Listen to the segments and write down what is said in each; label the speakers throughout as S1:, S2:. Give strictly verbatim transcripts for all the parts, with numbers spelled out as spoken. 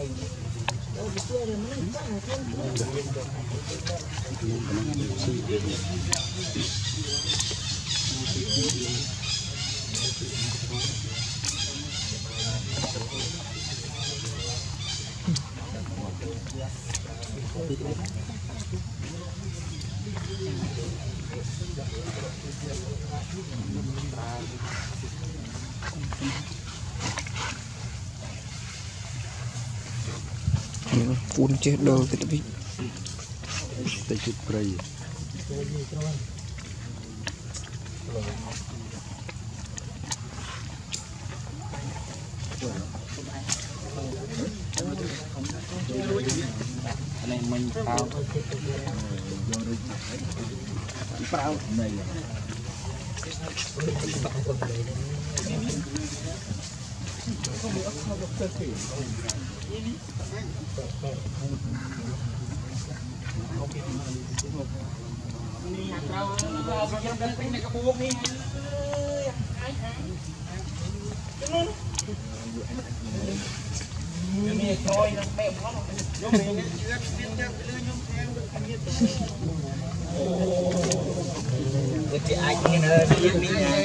S1: Phun chết đồ thì biết
S2: tay chụp cây
S3: này mình cao cao này
S4: chị anh ơi biết đi nha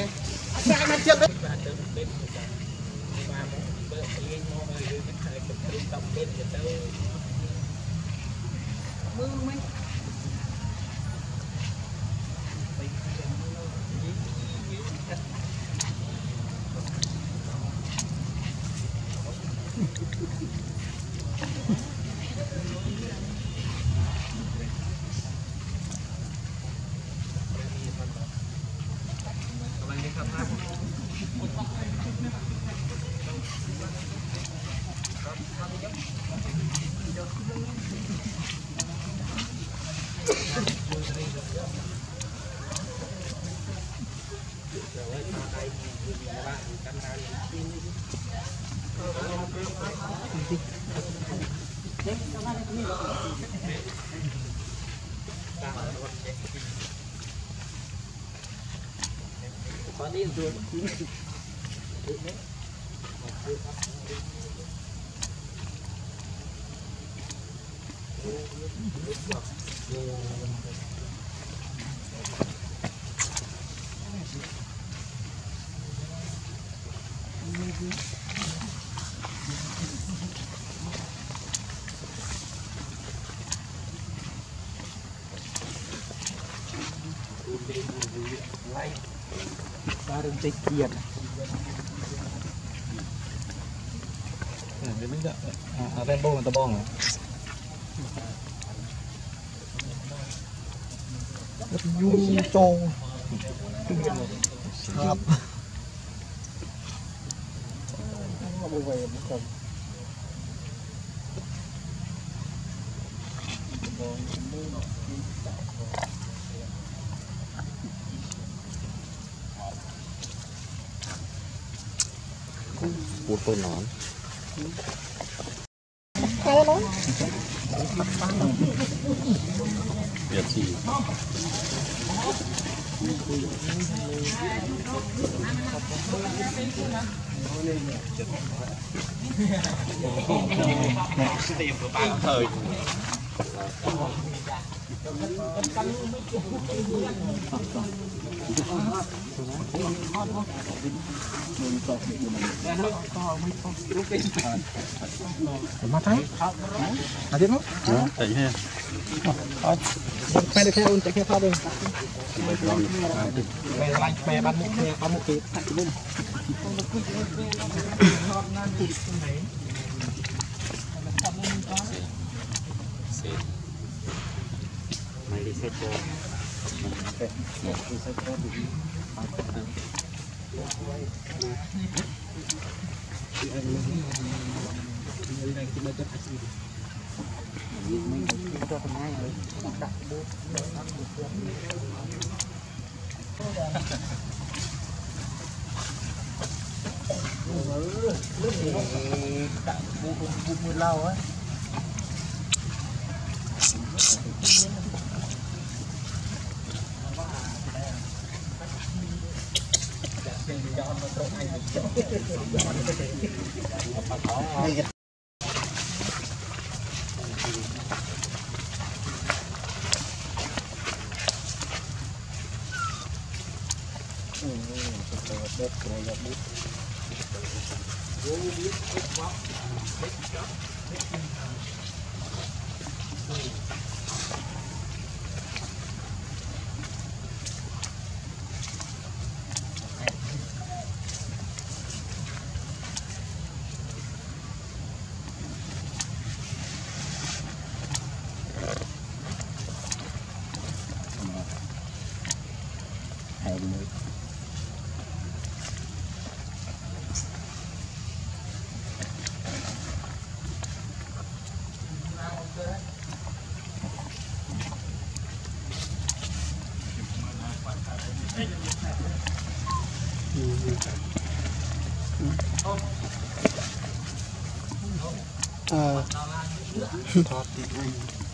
S4: có đi rồi
S1: baru tikian
S3: ini enggak rainbow atau bohong
S1: du trâu sạp không về không
S2: một con nón Việt gì
S3: tìm của bạn thời
S1: mà thấy à biết không
S2: thấy ha
S1: phải được theo chạy theo thao đi
S3: mẹ lạnh mẹ bắt một mẹ bắt một kịp
S2: mày đi xe cho
S1: mua lâu á ờ thọt thì anh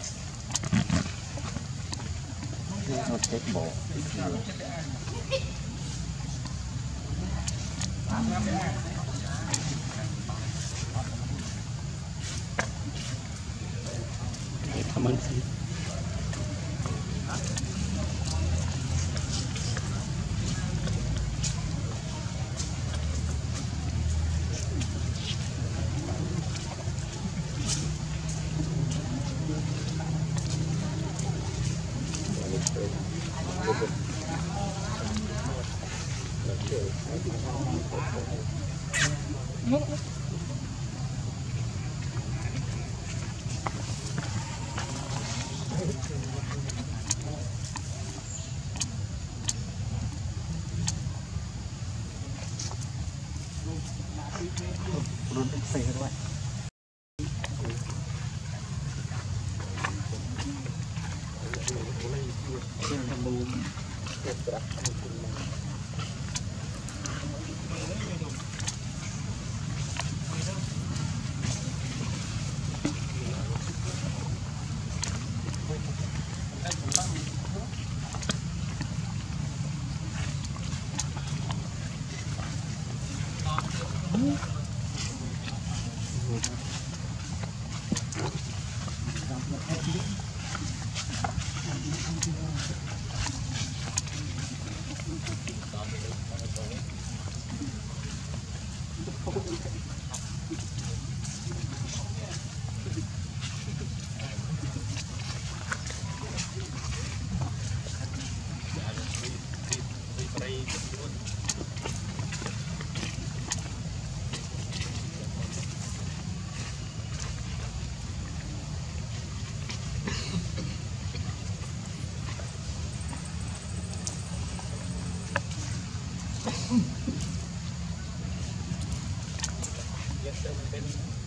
S2: nó chết bỏ
S1: cảm ơn chị
S3: Luôn phải hết vậy. Yes,